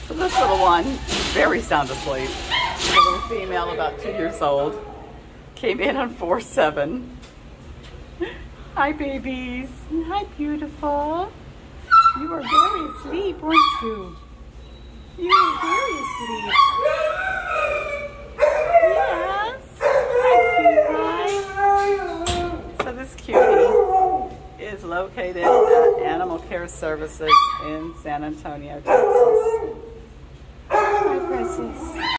So this little one, very sound asleep. A little female about 2 years old. Came in on 4-7. Hi babies. Hi beautiful. You were very asleep, weren't you? You were very asleep. Yes. Hi, cutie. So this cutie is located at Animal Care Services in San Antonio, Texas. Hi, precious.